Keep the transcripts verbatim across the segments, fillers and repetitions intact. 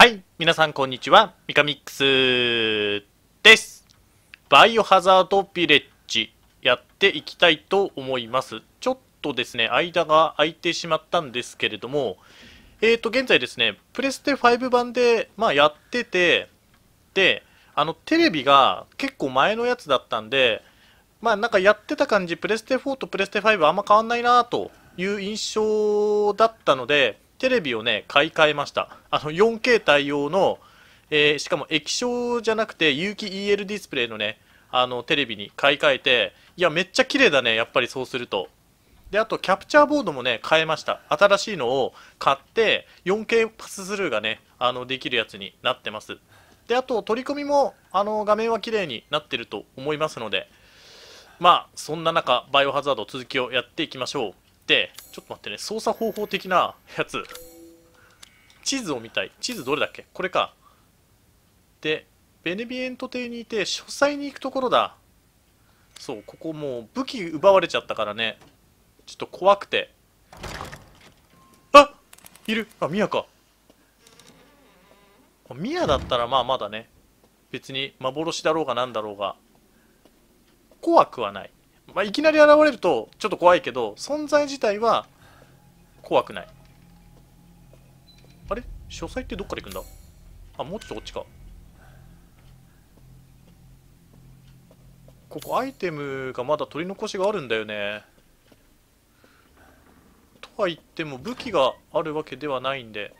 はい、皆さんこんにちは。ミカミックスです。バイオハザードビレッジやっていきたいと思います。ちょっとですね、間が空いてしまったんですけれども、えーと、現在ですね、プレステファイブ版で、まあ、やってて、で、あの、テレビが結構前のやつだったんで、まあ、なんかやってた感じ、プレステフォーとプレステファイブあんま変わんないなという印象だったので、テレビをね、買い替えました。あの、よんケー 対応の、えーしかも液晶じゃなくて有機 イーエル ディスプレイのね、あの、テレビに買い替えて、いや、めっちゃ綺麗だね、やっぱりそうすると。で、あと、キャプチャーボードもね、変えました。新しいのを買って、よんケー パススルーがね、あの、できるやつになってます。で、あと、取り込みも、あの、画面は綺麗になってると思いますので、まあそんな中バイオハザード続きをやっていきましょう。でちょっと待ってね、操作方法的なやつ、地図を見たい。地図どれだっけ、これか。でベネビエント邸にいて書斎に行くところだ。そう、ここもう武器奪われちゃったからね、ちょっと怖くて。あ、いる。あ、ミヤか。ミヤだったらまあまだね、別に幻だろうがなんだろうが怖くはない。まあ、いきなり現れるとちょっと怖いけど、存在自体は怖くない。あれ、書斎ってどっから行くんだ。あ、もうちょっとこっちか。ここアイテムがまだ取り残しがあるんだよね。とは言っても武器があるわけではないんで。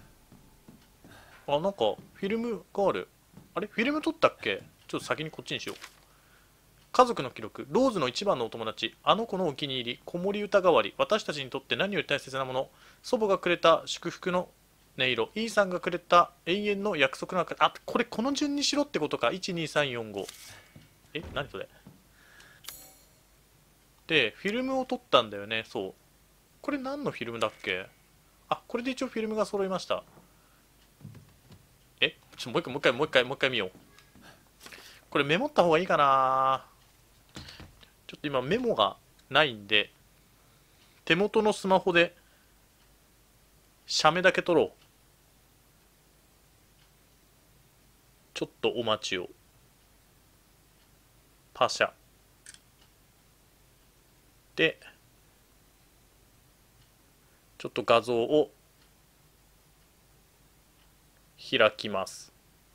あ、なんかフィルムがある。あれ、フィルム取ったっけ。ちょっと先にこっちにしよう。家族の記録、ローズの一番のお友達、あの子のお気に入り、子守歌代わり、私たちにとって何より大切なもの、祖母がくれた祝福の音色、イーさんがくれた永遠の約束の中、あ、これこの順にしろってことか。いちにさんよんご。え、何それ。でフィルムを撮ったんだよね。そう、これ何のフィルムだっけ。あ、これで一応フィルムが揃いました。え、ちょ、もう一回もう一回もう一回もう一回見よう。これメモった方がいいかな。ちょっと今メモがないんで、手元のスマホで写メだけ撮ろう。ちょっとお待ちを。パシャで、ちょっと画像を開きます。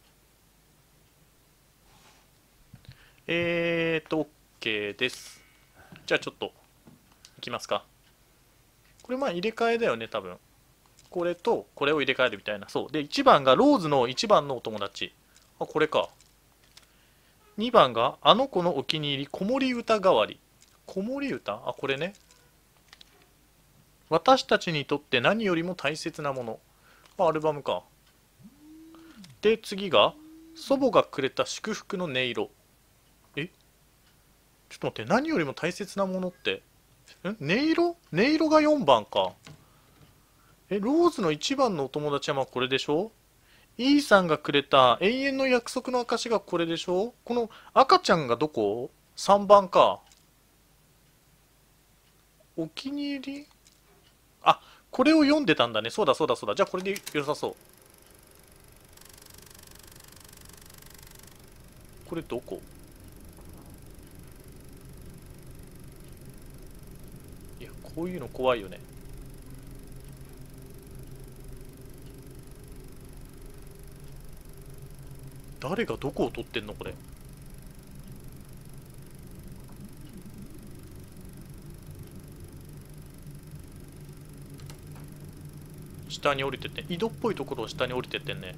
えーと OK です。じゃあちょっといきますか。これまあ入れ替えだよね、多分。これとこれを入れ替えるみたいな。そうで、いちばんがローズのいちばんのお友達。あ、これか。にばんがあの子のお気に入り、子守歌代わり。子守歌、あ、これね。私たちにとって何よりも大切なもの。あ、アルバムか。で次が祖母がくれた祝福の音色。え、ちょっと待って、何よりも大切なものって、ん、音色音色がよんばんか。え、ローズのいちばんのお友達はまあこれでしょ。イーさんがくれた永遠の約束の証がこれでしょ。この赤ちゃんがどこ？ さん 番か。お気に入り、あ、これを読んでたんだね。そうだそうだそうだ。じゃあこれで良さそう。これどこ？いや、こういうの怖いよね。誰がどこを撮ってんのこれ。下に降りてって、井戸っぽいところを下に降りてってんね。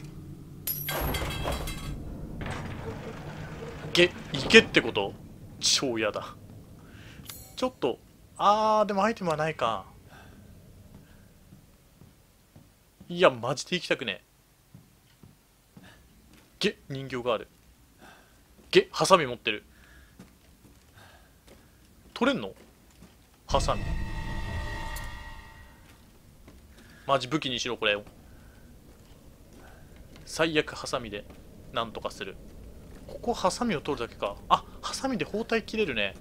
げ、行けってこと？超嫌だ。ちょっと、あー、でもアイテムはないか。いや、マジで行きたくねえ。げ、人形がある。げ、ハサミ持ってる。取れんの？ハサミ。マジ武器にしろ、これを。最悪ハサミでなんとかする。ここハサミを取るだけか。あ、ハサミで包帯切れるね。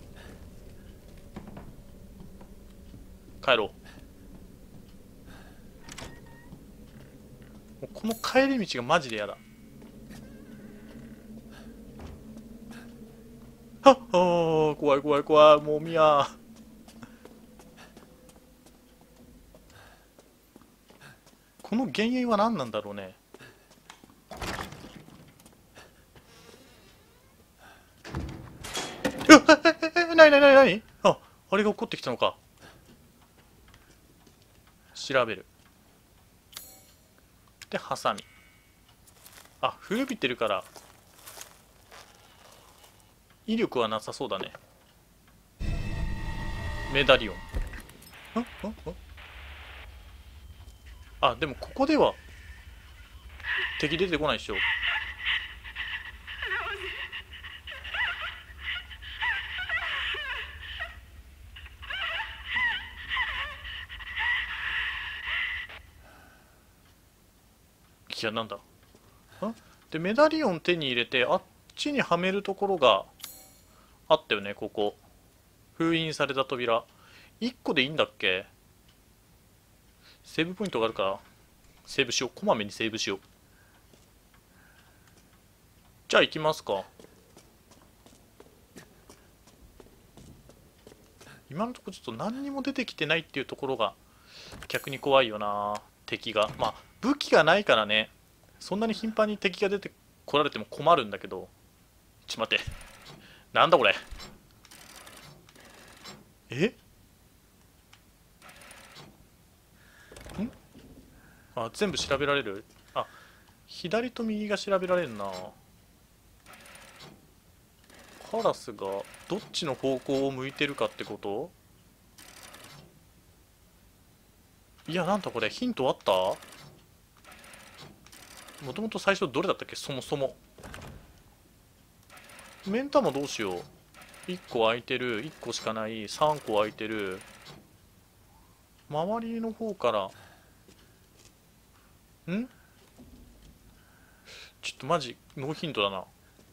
帰ろう。 うこの帰り道がマジでやだ。はっはー、怖い怖い怖い、もうみや。この原因は何なんだろうね。うわえええなになになになに、あ、あれが起こってきたのか。調べる。でハサミ。あ、古びてるから威力はなさそうだね。メダリオン。んんんあ、でもここでは敵出てこないでしょ。いや、なんだ。んでメダリオン手に入れてあっちにはめるところがあったよね。ここ封印された扉いっこでいいんだっけ。セーブポイントがあるからセーブしよう。こまめにセーブしよう。じゃあ行きますか。今のところちょっと何にも出てきてないっていうところが逆に怖いよな。敵がまあ武器がないからね、そんなに頻繁に敵が出てこられても困るんだけど。ちょっと待って、なんだこれ。えんあ、全部調べられる。あ、左と右が調べられるな。カラスがどっちの方向を向いてるかってこと。いや、なんだこれ、ヒントあった。もともと最初どれだったっけ、そもそも。目ん玉どうしよう。いっこ空いてる、いっこしかない、さんこ空いてる。周りの方からんちょっとマジノーヒントだな。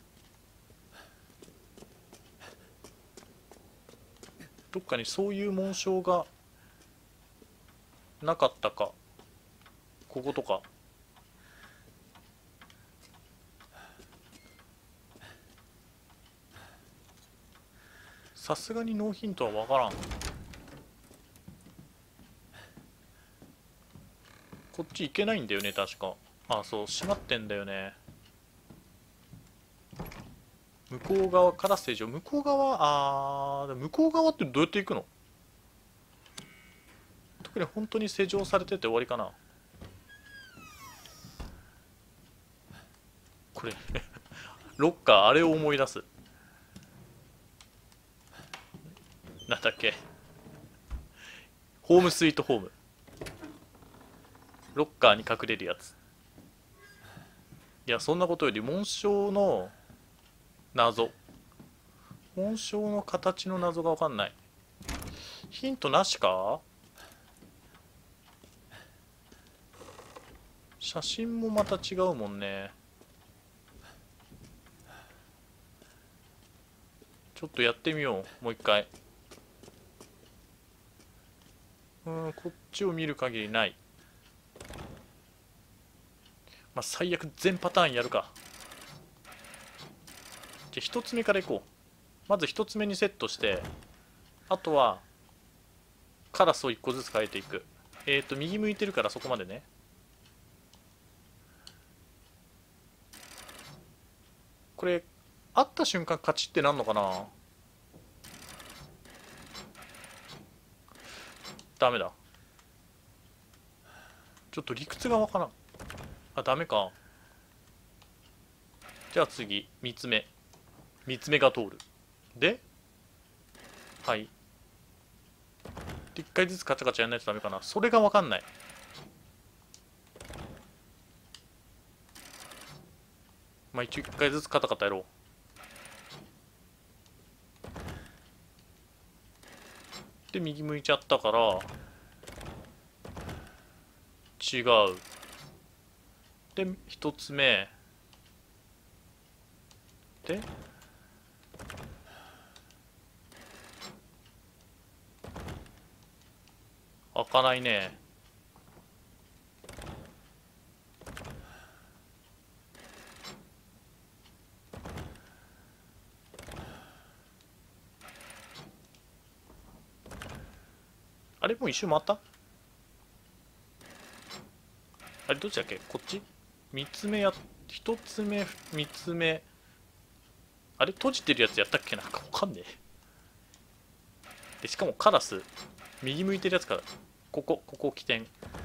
どっかにそういう紋章がなかったか。こことか。さすがにノーヒントは分からん。こっち行けないんだよね確か。あ、そう閉まってんだよね。向こう側からステージを。向こう側、あー、向こう側ってどうやって行くの。特に本当に施錠されてて終わりかなこれロッカー、あれを思い出す。なんだっけ、ホームスイートホーム。ロッカーに隠れるやつ。いや、そんなことより紋章の謎、紋章の形の謎が分かんない。ヒントなしか。写真もまた違うもんね。ちょっとやってみよう、もう一回。うん、こっちを見る限りない。まあ最悪全パターンやるか。じゃあ一つ目からいこう。まず一つ目にセットして、あとはカラスを一個ずつ変えていく。えっと右向いてるからそこまでね。これ会った瞬間勝ちってなんのかな。ダメだ。ちょっと理屈がわからん。あ、ダメか。じゃあ次みっつめ。みっつめが通る。で、はいでいっかいずつカチャカチャやんないとダメかな。それがわかんない。まあ一応いっかいずつカタカタやろう。で右向いちゃったから違う。で一つ目で開かないね。 あれもう一周回った？あれどっちだっけ？こっち？三つ目や、一つ目、三つ目。あれ閉じてるやつやったっけ？なんかわかんねえ。で、しかもカラス、右向いてるやつから、ここ、ここ起点。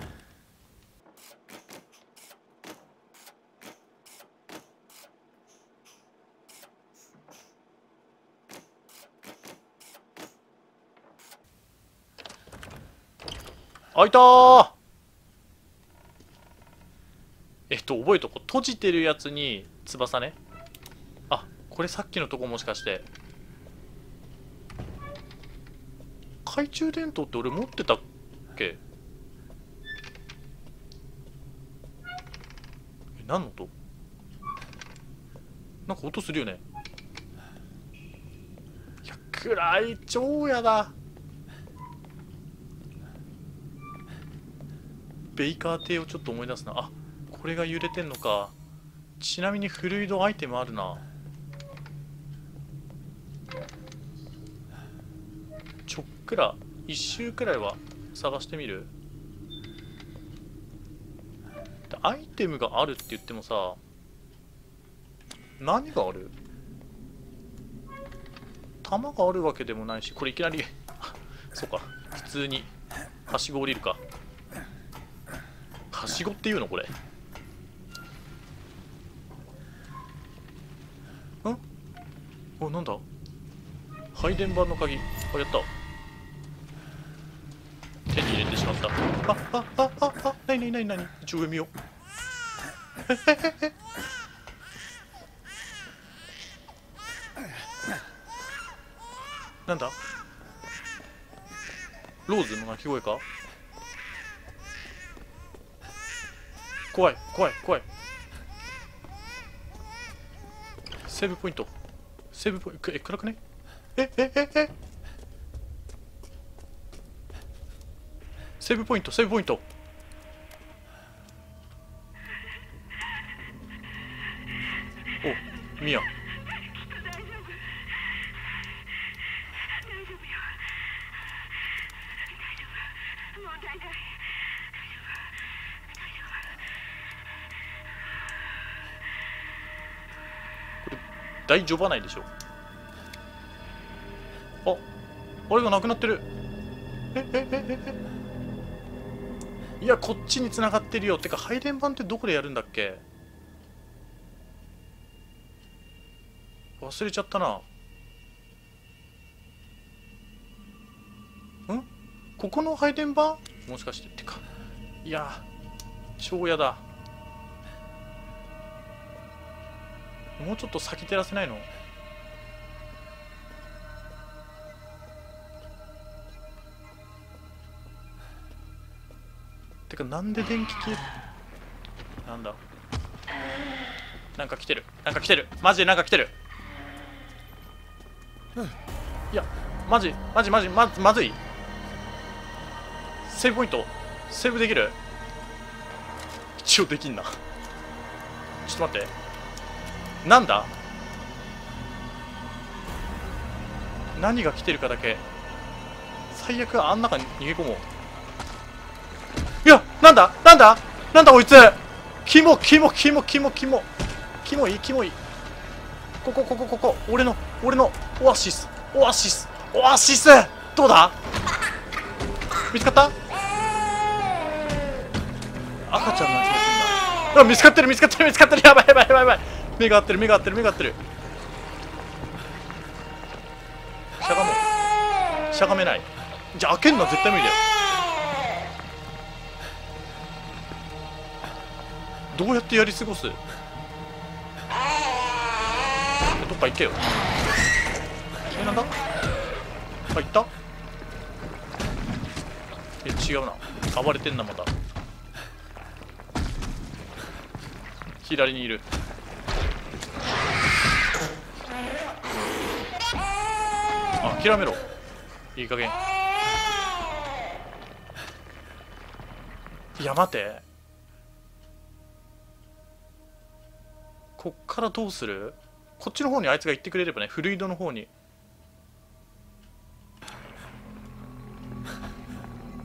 開いたー。えっと、覚えとこう。閉じてるやつに翼ね。あ、これさっきのとこもしかして。懐中電灯って俺持ってたっけ？え、何の音？なんか音するよね。いや、暗い。超やだ。ベイカー邸をちょっと思い出すな。あ、これが揺れてんのか。ちなみにフルイドアイテムあるな。ちょっくら一周くらいは探してみる。アイテムがあるって言ってもさ、何がある？弾があるわけでもないし、これいきなりそうか、普通にはしご降りるか。はしごっていうのこれ？ん？お、なんだ？配電盤の鍵。あ、やった。手に入れてしまった。あ、あ、あ、あ、あ、なになになになに？一応上見よう。なんだ？ローズの鳴き声か？怖い怖い怖い。セーブポイント。セーブポイント。え、暗くね？え、え、え、え、セーブポイント、セーブポイント。お、ミヤ。大丈夫ないでしょ。あ、あれがなくなってる。えええええ、いや、こっちに繋がってるよ。てか配電盤ってどこでやるんだっけ？忘れちゃったな。ん？ここの配電盤もしかして？てか、いや超やだ。もうちょっと先照らせないの？てか、なんで電気消え、なんだ？なんか来てる。なんか来てる。マジでなんか来てる。いや、マジ、マジマジ、ま、まずい。セーブポイント、セーブできる？一応できんな。ちょっと待って。なんだ？何が来てるかだけ。最悪あん中に逃げ込もう。いや、なんだなんだなんだこいつ。キモキモキモキモキモキモいキモい。ここここここ、俺の俺のオアシスオアシスオアシス。どうだ？見つかった？赤ちゃんの気がするんだ。あ、見つかってる見つかってる見つかってる。やばいやばいやばいやばい。目が合ってる目が合ってる目が合ってる。しゃがもう。しゃがめない。じゃあ開けんのは絶対無理だよ。どうやってやり過ごす？どっか行けよ。え、なんだ？あ、行った？え、違うな。暴れてんな、また。左にいる。あ、諦めろ。いい加減。いや、待て。こっからどうする？こっちの方にあいつが行ってくれればね。フルイドの方に。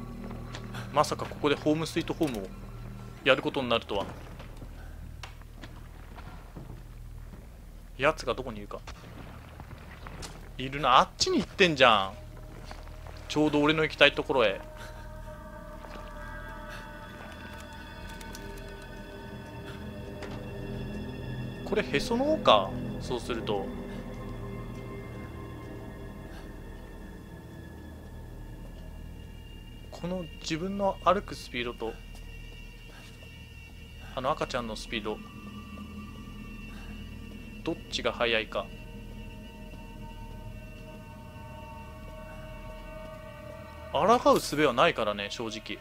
まさかここでホームスイートホームをやることになるとは。やつがどこにいるか。いるな。あっちに行ってんじゃん。ちょうど俺の行きたいところへ。これへその緒か。そうするとこの自分の歩くスピードとあの赤ちゃんのスピード、どっちが速いか。抗う術はないからね、正直。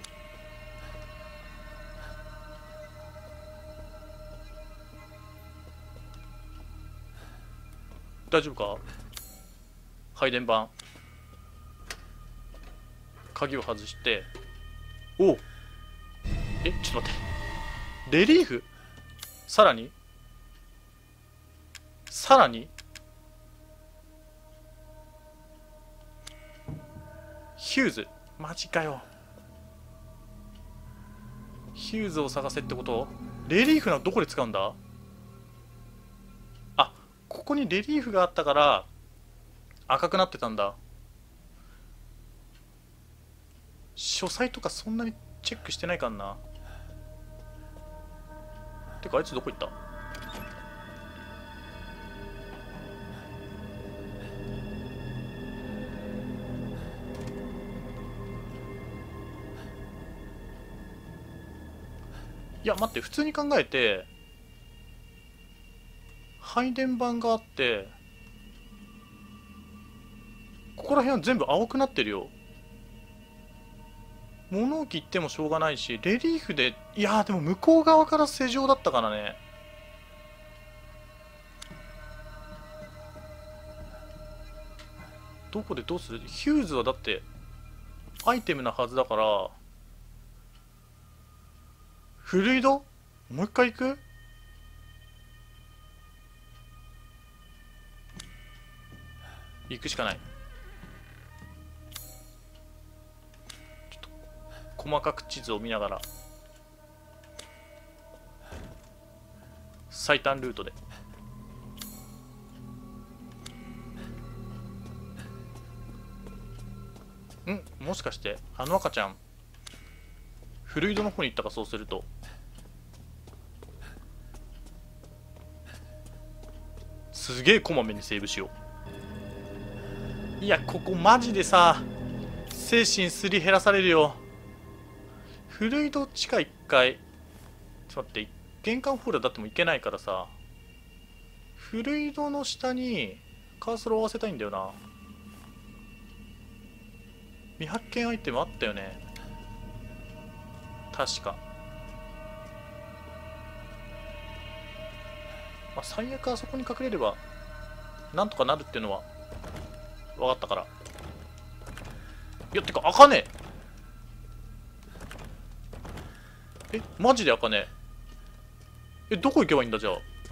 大丈夫か。配電盤、鍵を外して。おう、え、ちょっと待って、レリーフ、さらにさらにヒューズ、マジかよ。ヒューズを探せってこと。レリーフなのどこで使うんだ。あ、ここにレリーフがあったから赤くなってたんだ。書斎とかそんなにチェックしてないかんな。てかあいつどこ行った。いや待って、普通に考えて配電盤があってここら辺は全部青くなってるよ。物置行ってもしょうがないし、レリーフで、いやーでも向こう側から施錠だったからね。どこでどうする。ヒューズはだってアイテムなはずだから。フルイドもう一回行く。行くしかない。ちょっと細かく地図を見ながら最短ルートで。ん、もしかしてあの赤ちゃんフルイドの方に行ったか。そうするとすげえこまめにセーブしよう。いやここマジでさ、精神すり減らされるよ。フルイド地下いっかい。ちょっと待って、玄関ホールだってもいけないからさ、フルイドの下にカーソルを合わせたいんだよな。未発見アイテムあったよね確か。まあ最悪あそこに隠れればなんとかなるっていうのは分かったから。いやてか開かねえ。えマジで開かねえ。えどこ行けばいいんだじゃあ。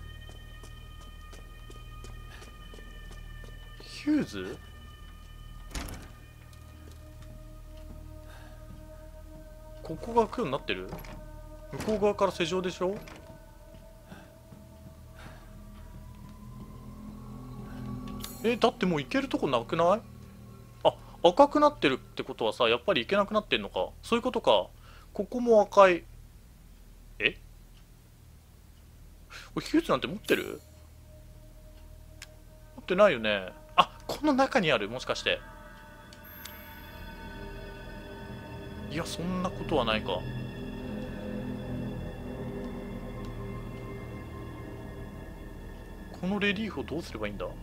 ヒューズ、ここが開くようになってる。向こう側から施錠でしょ。えだってもう行けるとこなくない。あ、赤くなってるってことはさ、やっぱり行けなくなってんのか。そういうことか。ここも赤い。えこれヒューズなんて持ってる。持ってないよね。あ、この中にある。もしかして。いやそんなことはないか。このレリーフをどうすればいいんだ。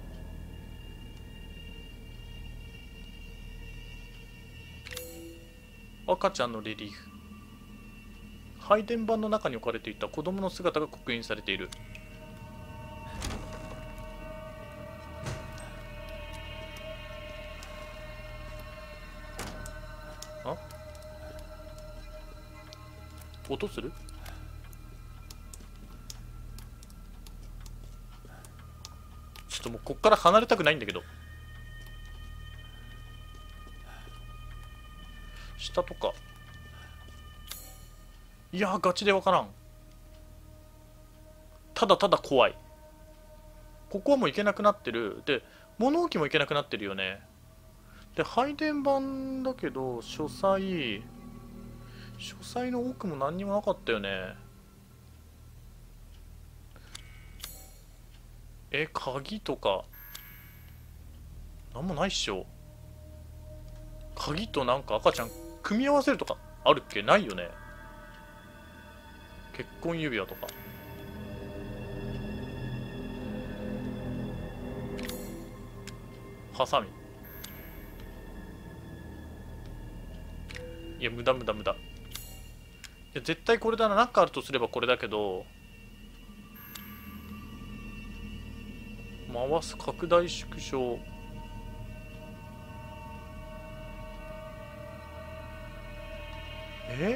赤ちゃんのレリーフ、配電盤の中に置かれていた子供の姿が刻印されている。あ、音する。ちょっともうこっから離れたくないんだけど。下とかいやーガチでわからん。ただただ怖い。ここはもう行けなくなってる。で物置も行けなくなってるよね。で配電盤だけど書斎書斎の奥も何にもなかったよね。え鍵とかなんもないっしょ。鍵となんか赤ちゃん組み合わせるとかあるっけ？ないよね。結婚指輪とか。ハサミ。いや無駄無駄無駄。いや絶対これだな。何かあるとすればこれだけど、回す拡大縮小。え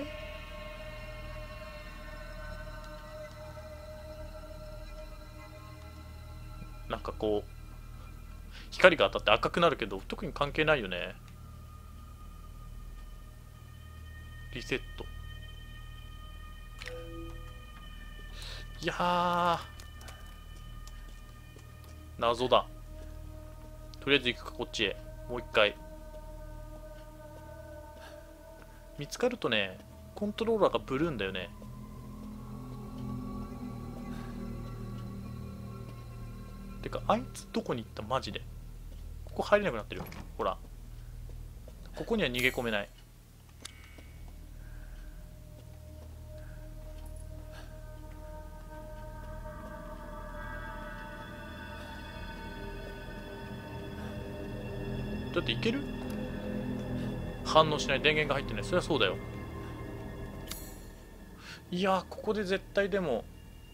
なんかこう光が当たって赤くなるけど特に関係ないよね。リセット。いやー謎だ。とりあえず行くか。こっちへもう一回。見つかるとねコントローラーがブルーんだよね。てかあいつどこに行った？マジでここ入れなくなってるよ。ほらここには逃げ込めない。だっていける？反応しない。電源が入ってない。そりゃそうだよ。いやーここで絶対でも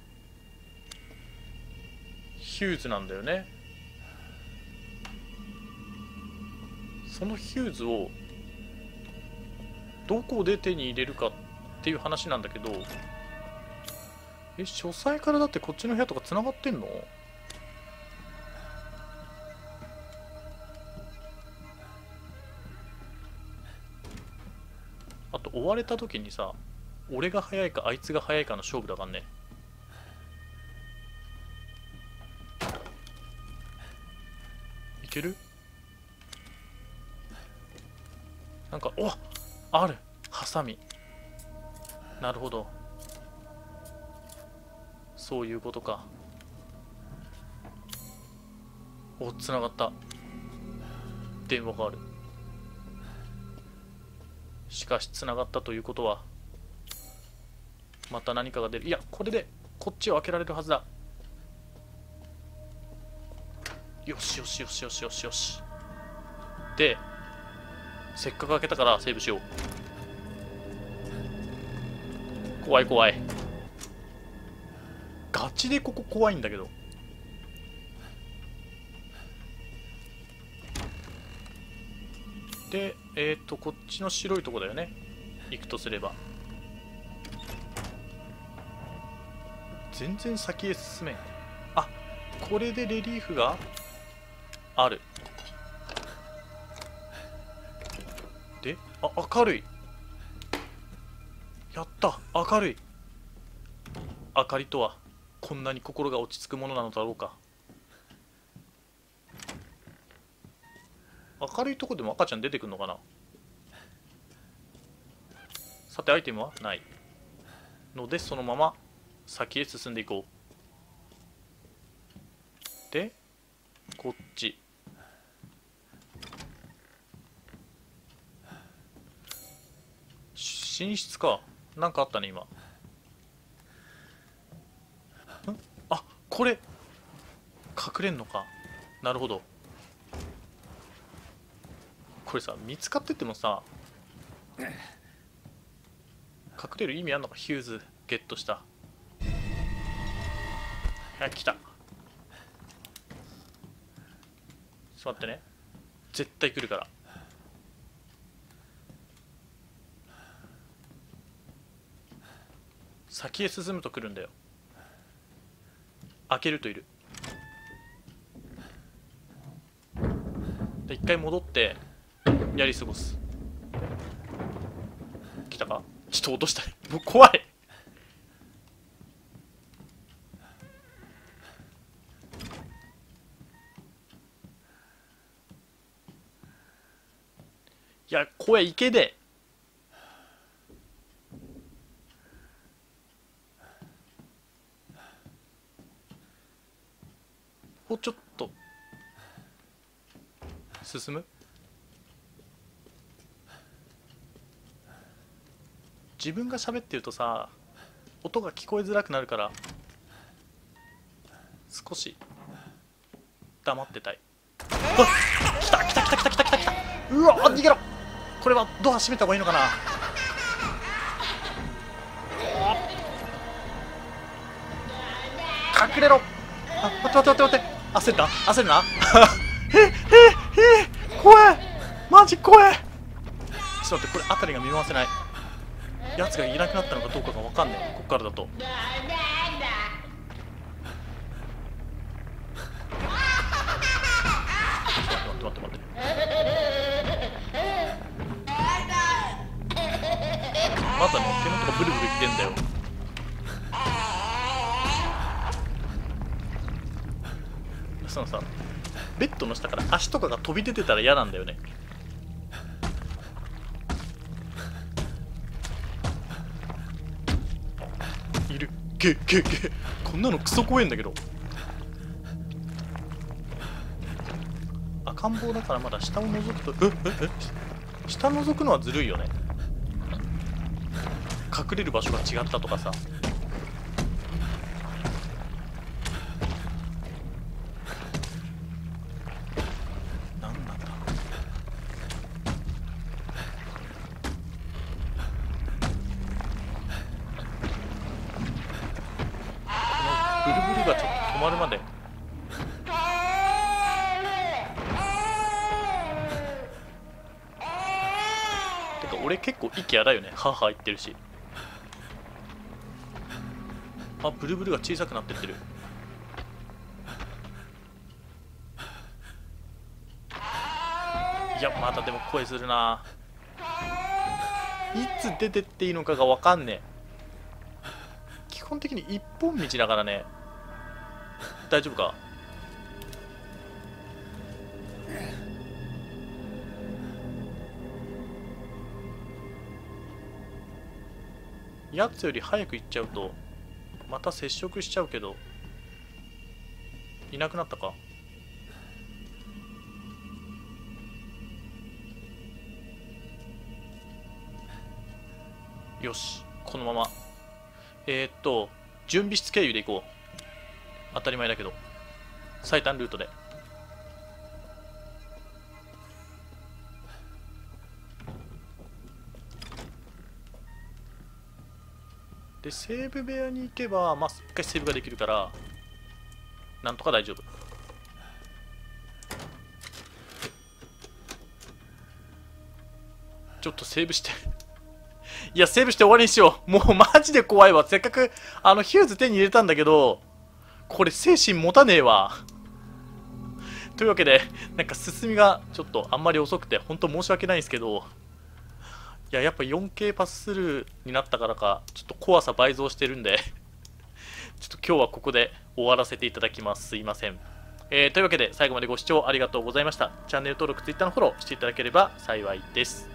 ヒューズなんだよね。そのヒューズをどこで手に入れるかっていう話なんだけど、え書斎からだってこっちの部屋とかつながってんの？あと追われた時にさ、俺が早いかあいつが早いかの勝負だからね。いける？なんかおあるハサミ。なるほどそういうことか。おつながった。電話がある。しかしつながったということはまた何かが出る。いやこれでこっちを開けられるはずだ。よしよしよしよしよしよし。でせっかく開けたからセーブしよう。怖い怖い。ガチでここ怖いんだけど。でえっとこっちの白いとこだよね。行くとすれば全然先へ進めん。あこれでレリーフがある。であ明るい。やった明るい。明かりとはこんなに心が落ち着くものなのだろうか。明るいとこでも赤ちゃん出てくるのかな。さてアイテムはないのでそのまま先へ進んでいこう。でこっち寝室か。なんかあったね今。んあこれ隠れんのか。なるほど。これさ見つかっててもさ隠れる意味あんのか。ヒューズゲットした。はい来た。ちょっと待ってね絶対来るから。先へ進むと来るんだよ。開けるといる。で一回戻ってやり過ごす。来たか。ちょっと落としたい。もう怖いいや声いけで。もうちょっと進む。自分が喋ってるとさ音が聞こえづらくなるから少し黙ってたい。あ、来た来た来た来た来た来た来た。うわ逃げろ。これはドア閉めた方がいいのかな。隠れろ。あ、待って待って待って待って。焦るな焦るな。えええ怖えマジ怖え。ちょっと待って、これ辺りが見回せない。やつがいなくなったのかどうかが分かんねえ。こっからだと。待って待って待って待って。まだね手元がブルブルいってんだよ。そのさベッドの下から足とかが飛び出てたら嫌なんだよね。いる。ゲゲゲこんなのクソ怖えんだけど。赤ん坊だからまだ下を覗くとえええ下覗くのはずるいよね。隠れる場所が違ったとかさ。何なんだ。このブルブルがちょっと止まるまで。てか俺結構息荒いよね。ハーハー言ってるし。あ、ブルブルが小さくなってってる。いやまだでも声するな。いつ出てっていいのかが分かんねえ。基本的に一本道だからね。大丈夫か。やつより早く行っちゃうとまた接触しちゃうけど。いなくなったか。よしこのままえー、っと準備室経由で行こう。当たり前だけど最短ルートで。でセーブ部屋に行けばまあ一回セーブができるからなんとか大丈夫。ちょっとセーブしていやセーブして終わりにしよう。もうマジで怖いわ。せっかくあのヒューズ手に入れたんだけどこれ精神持たねえわ。というわけでなんか進みがちょっとあんまり遅くて本当申し訳ないんですけど、いややっぱ よんケー パススルーになったからかちょっと怖さ倍増してるんでちょっと今日はここで終わらせていただきます。すいません。えー、というわけで最後までご視聴ありがとうございました。チャンネル登録、Twitter のフォローしていただければ幸いです。